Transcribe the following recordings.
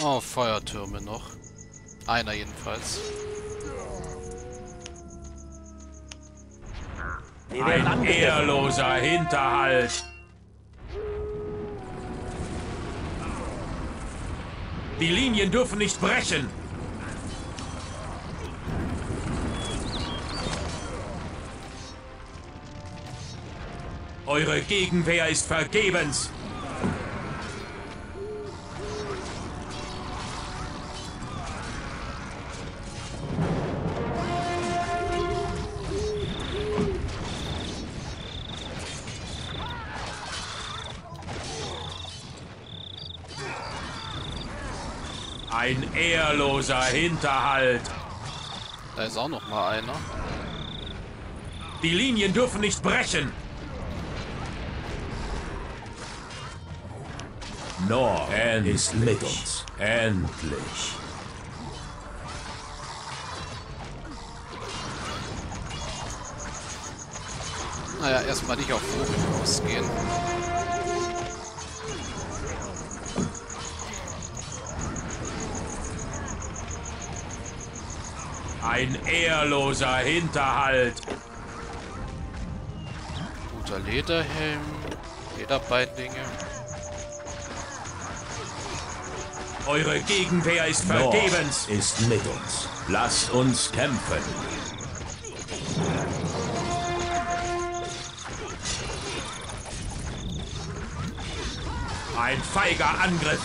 Oh, Feuertürme noch. Einer jedenfalls. Ein ehrloser Hinterhalt. Die Linien dürfen nicht brechen. Eure Gegenwehr ist vergebens. Ein ehrloser Hinterhalt. Da ist auch noch mal einer. Die Linien dürfen nicht brechen. Nord ist mit uns. Endlich. Naja, erstmal nicht auf Worin losgehen. Ein ehrloser Hinterhalt. Guter Lederhelm, Lederbeinlinge. Eure Gegenwehr ist vergebens. Nord ist mit uns. Lasst uns kämpfen. Ein feiger Angriff.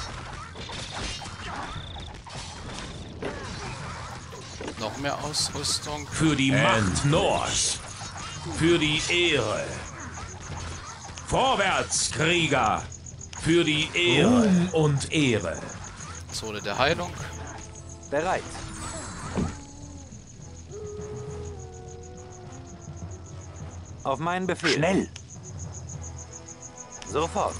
Noch mehr Ausrüstung. Für die Macht Nords. Für die Ehre. Vorwärts, Krieger. Für die Ehre. Ruhm und Ehre. Zone der Heilung. Bereit. Auf meinen Befehl. Schnell! Sofort.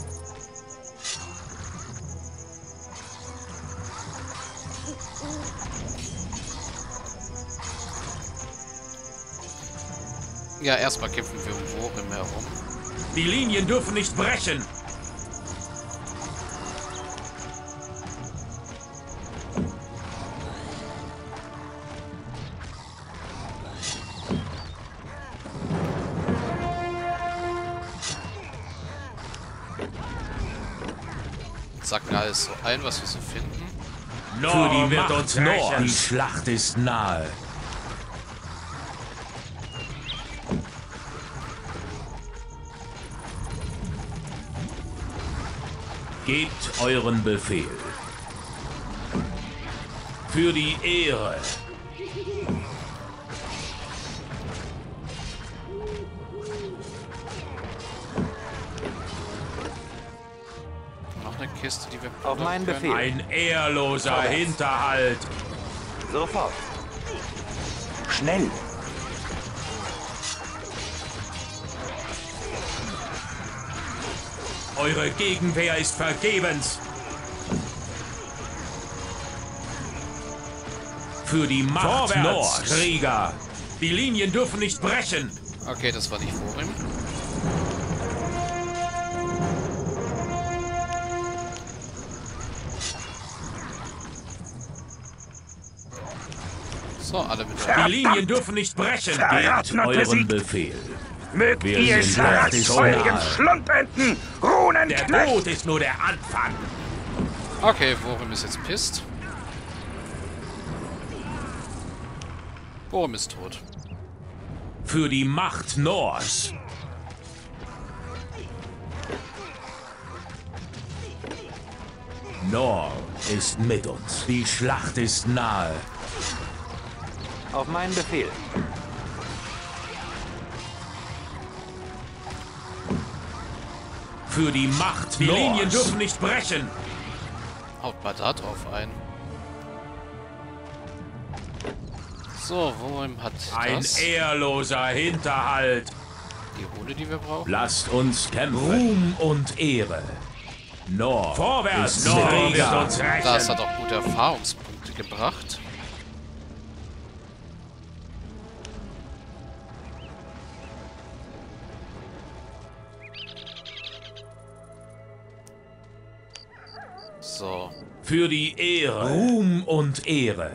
Ja, erstmal kämpfen wir um Worim herum. Die Linien dürfen nicht brechen. Sacken alles so ein, was wir so finden. Für die wird uns Nord. Die Schlacht ist nahe. Gebt euren Befehl. Für die Ehre. Noch eine Kiste, die wir Auf meinen können. Befehl. Ein ehrloser Vorwärts. Hinterhalt. Sofort. Schnell! Eure Gegenwehr ist vergebens. Für die Macht Nords, Krieger. Die Linien dürfen nicht brechen. Okay, das war nicht Worim. So, alle mit der Die Linien dürfen nicht brechen. Gebt Verraten und euren besiegt. Befehl. Mögt Wir ihr sind Sarats so feurigen nahe. Schlundenten, Der Runenknecht! Tod ist nur der Anfang. Okay, Worim ist jetzt pisst. Worim ist tot. Für die Macht Nords. Nord ist mit uns. Die Schlacht ist nahe. Auf meinen Befehl. Für die Macht Die Nords. Linien dürfen nicht brechen. Haut mal da drauf ein. So, Worim hat Ein das. ehrloser Hinterhalt. Die Rune, die wir brauchen. Lasst uns kämpfen. Ruhm und Ehre. Nord. Vorwärts, Nord wird uns rächen. Das hat auch gute Erfahrungspunkte gebracht. So. Für die Ehre. Ruhm und Ehre.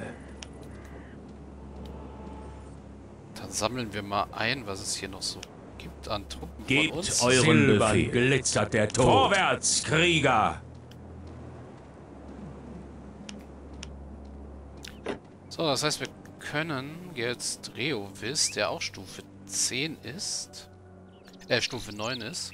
Dann sammeln wir mal ein, was es hier noch so gibt an Truppen von Gebt uns. euren Silbern Befehl. Glitzert der Tod. Vorwärts, Krieger! So, das heißt, wir können jetzt Reovis, der auch Stufe 10 ist, Stufe 9 ist,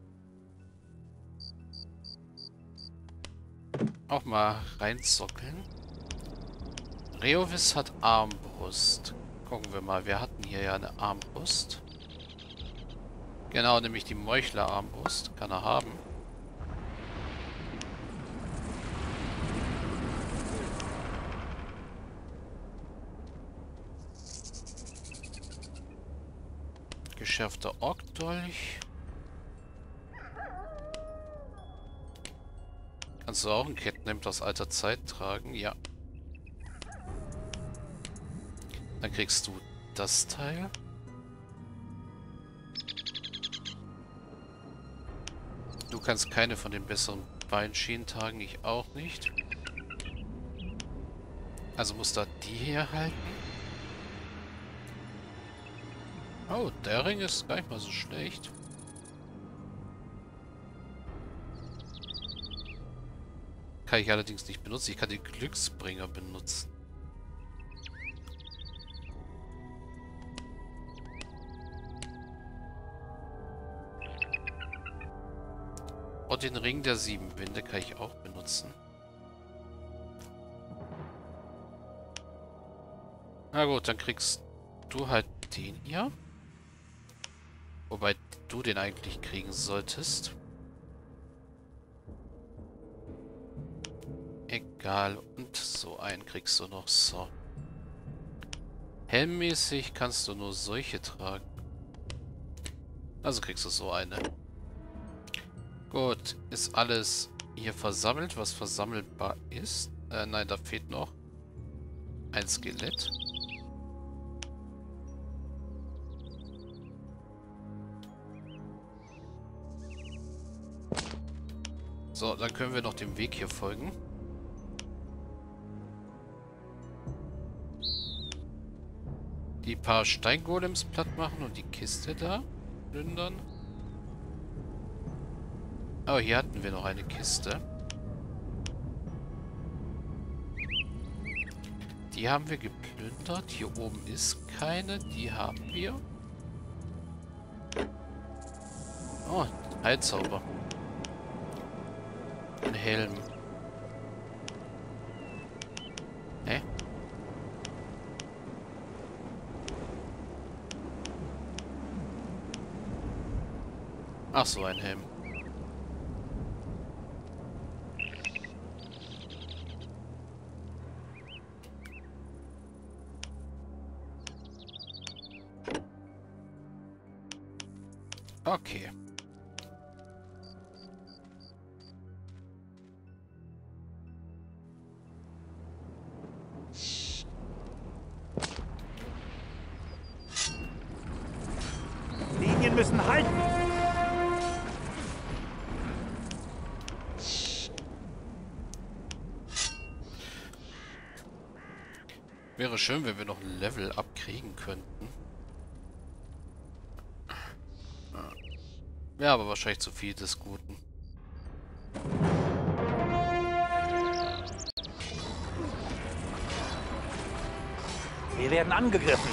auch mal reinsockeln. Reovis hat Armbrust. Gucken wir mal, wir hatten hier ja eine Armbrust. Genau, nämlich die Meuchler-Armbrust. Kann er haben. Geschärfter Orkdolch. Kannst du auch ein Kettenhemd aus alter Zeit tragen? Ja. Dann kriegst du das Teil. Du kannst keine von den besseren Beinschienen tragen, ich auch nicht. Also muss da die hier halten. Oh, der Ring ist gar nicht mal so schlecht. Kann ich allerdings nicht benutzen. Ich kann den Glücksbringer benutzen. Und den Ring der 7 Winde kann ich auch benutzen. Na gut, dann kriegst du halt den hier. Wobei du den eigentlich kriegen solltest. Egal. Und so einen kriegst du noch. So. Helmmäßig kannst du nur solche tragen. Also kriegst du so eine. Gut. Ist alles hier versammelt, was versammelbar ist? Nein, da fehlt noch ein Skelett. So, dann können wir noch dem Weg hier folgen. Die paar Steingolems platt machen und die Kiste da plündern. Oh, hier hatten wir noch eine Kiste. Die haben wir geplündert. Hier oben ist keine. Die haben wir. Oh, Heilzauber. Ein Helm. Hä? Ach so, ein Helm. Okay. Linien müssen halten. Wäre schön, wenn wir noch ein Level abkriegen könnten. Ja, aber wahrscheinlich zu viel des Guten. Wir werden angegriffen.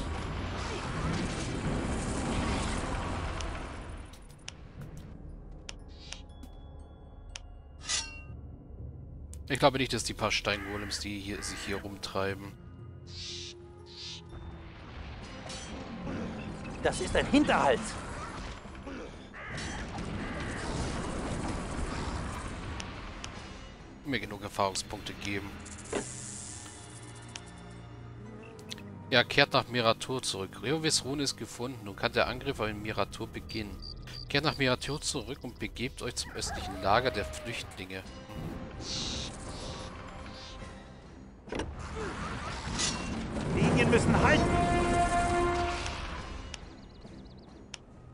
Ich glaube nicht, dass die paar Steingolems, die sich hier rumtreiben. Das ist ein Hinterhalt. Mir genug Erfahrungspunkte geben. Ja, kehrt nach Miratur zurück. Reovis Rune ist gefunden. Nun kann der Angriff in Miratur beginnen. Kehrt nach Miratur zurück und begebt euch zum östlichen Lager der Flüchtlinge. Linien müssen halten.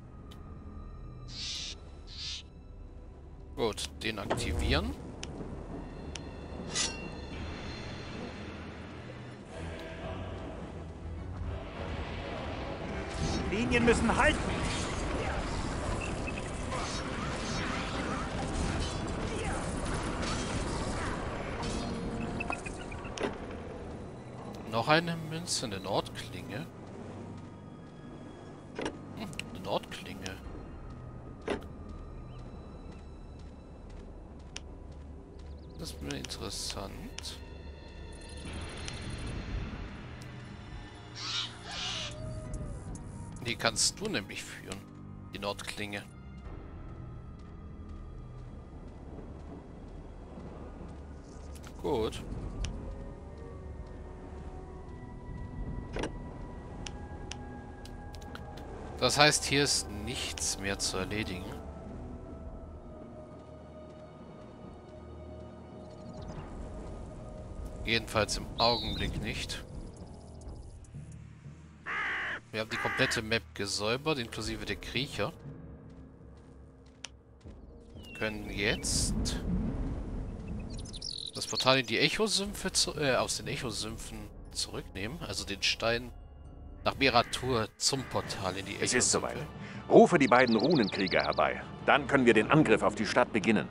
Gut, den aktivieren. Linien müssen halten. Noch eine Münze, eine Nordklinge. Eine Nordklinge. Das ist mir interessant. Die kannst du nämlich führen, die Nordklinge. Gut. Das heißt, hier ist nichts mehr zu erledigen. Jedenfalls im Augenblick nicht. Wir haben die komplette Map gesäubert, inklusive der Kriecher. Wir können jetzt das Portal in die Echosümpfe aus den Echosümpfen zurücknehmen, also den Stein nach Meratur zum Portal in die Echosümpfe. Es ist soweit. Rufe die beiden Runenkrieger herbei. Dann können wir den Angriff auf die Stadt beginnen.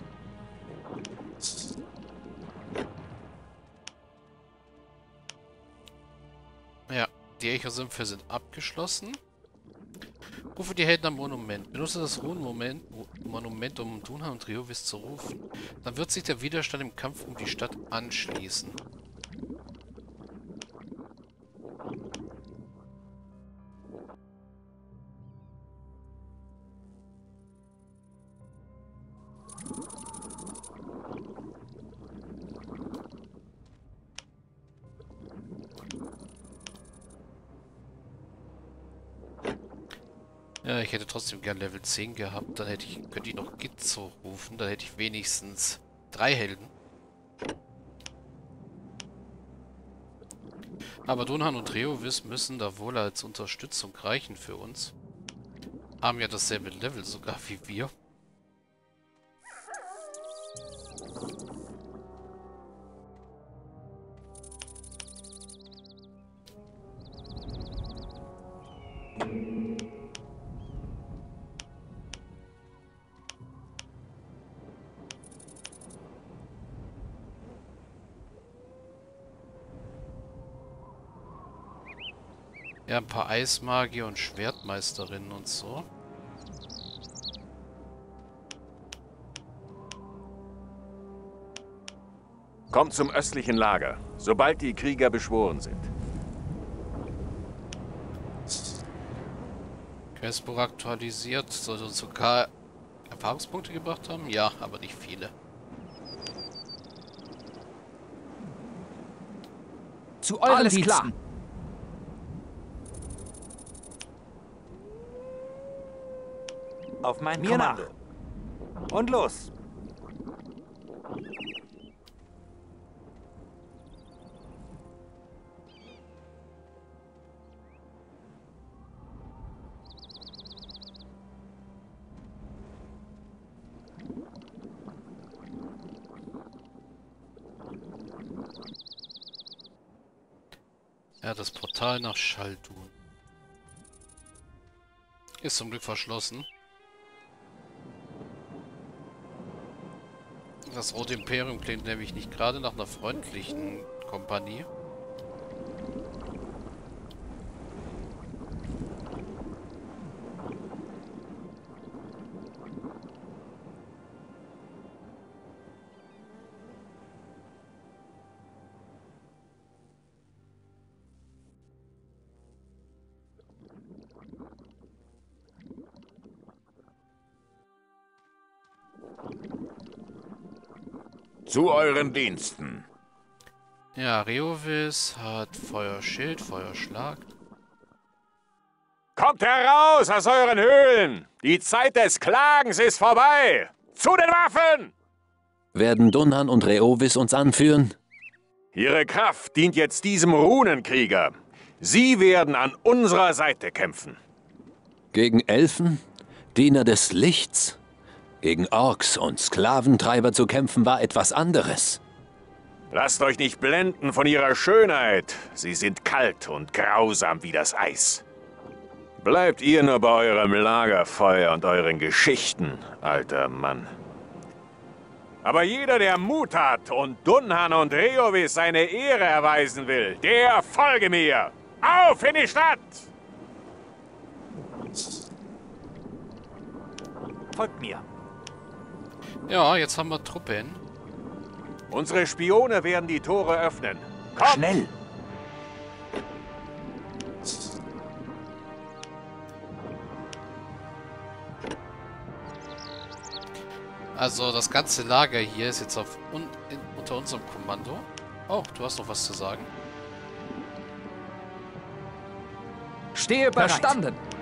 Ja, die Echosümpfe sind abgeschlossen. Rufe die Helden am Monument. Benutze das Runenmonument, um Dunhan und Reovis zu rufen. Dann wird sich der Widerstand im Kampf um die Stadt anschließen. Ja, ich hätte trotzdem gern Level 10 gehabt. Dann könnte ich noch Gitzo rufen. Dann hätte ich wenigstens 3 Helden. Aber Dunhan und Reovis müssen da wohl als Unterstützung reichen für uns. Haben ja dasselbe Level sogar wie wir. Ja, ein paar Eismagier und Schwertmeisterinnen und so. Kommt zum östlichen Lager, sobald die Krieger beschworen sind. Questbuch aktualisiert. Sollte uns sogar Erfahrungspunkte gebracht haben? Ja, aber nicht viele. Zu euren Alles Diensten. klar. Auf mein Mir Kommando. Und los. Ja, das Portal nach Schaldun. Ist zum Glück verschlossen. Das Rote Imperium klingt nämlich nicht gerade nach einer freundlichen Kompanie. Zu euren Diensten. Ja, Reovis hat Feuerschild, Feuerschlag. Kommt heraus aus euren Höhlen! Die Zeit des Klagens ist vorbei! Zu den Waffen! Werden Dunhan und Reovis uns anführen? Ihre Kraft dient jetzt diesem Runenkrieger. Sie werden an unserer Seite kämpfen. Gegen Elfen? Diener des Lichts? Gegen Orks und Sklaventreiber zu kämpfen war etwas anderes. Lasst euch nicht blenden von ihrer Schönheit. Sie sind kalt und grausam wie das Eis. Bleibt ihr nur bei eurem Lagerfeuer und euren Geschichten, alter Mann. Aber jeder, der Mut hat und Dunhan und Reovis seine Ehre erweisen will, der folge mir! Auf in die Stadt! Folgt mir. Ja, jetzt haben wir Truppen. Unsere Spione werden die Tore öffnen. Kommt! Schnell! Also das ganze Lager hier ist jetzt unter unserem Kommando. Oh, du hast noch was zu sagen. Stehe bereit. Verstanden.